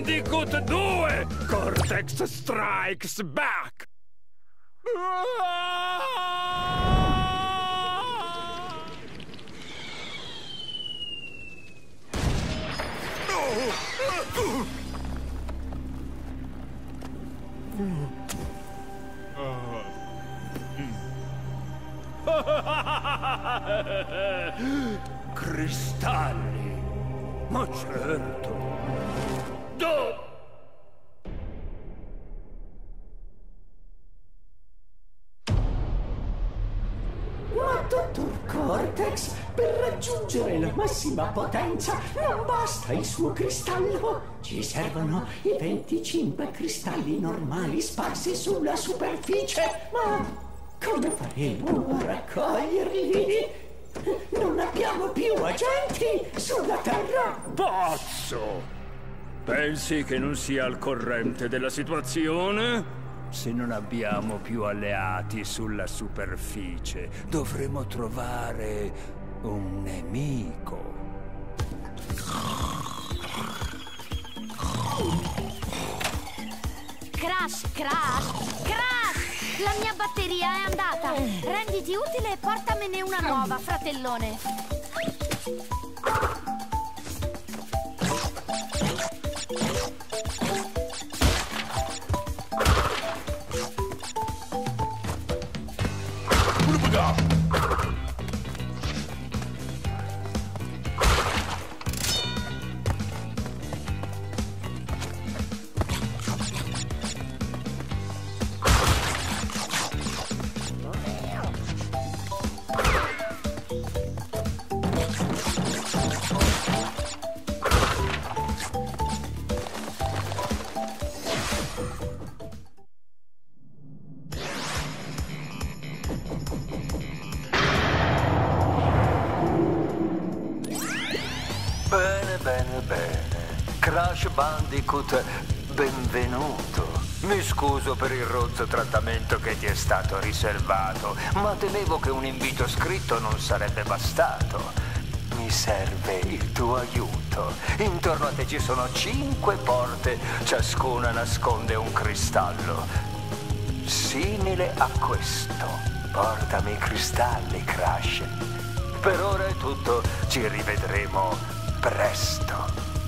Bandicoot 2! Cortex Strikes Back! Cristalli? Ma certo! Ma dottor Cortex, per raggiungere la massima potenza non basta il suo cristallo. Ci servono i 25 cristalli normali sparsi sulla superficie. Ma come faremo a raccoglierli? Non abbiamo più agenti sulla Terra! Pazzo! Pensi che non sia al corrente della situazione? Se non abbiamo più alleati sulla superficie, dovremo trovare un nemico. Crash, Crash, Crash! La mia batteria è andata! Renditi utile e portamene una nuova, fratellone! Crash Bandicoot, benvenuto. Mi scuso per il rozzo trattamento che ti è stato riservato, ma temevo che un invito scritto non sarebbe bastato. Mi serve il tuo aiuto. Intorno a te ci sono 5 porte, ciascuna nasconde un cristallo. Simile a questo. Portami i cristalli, Crash. Per ora è tutto, ci rivedremo presto.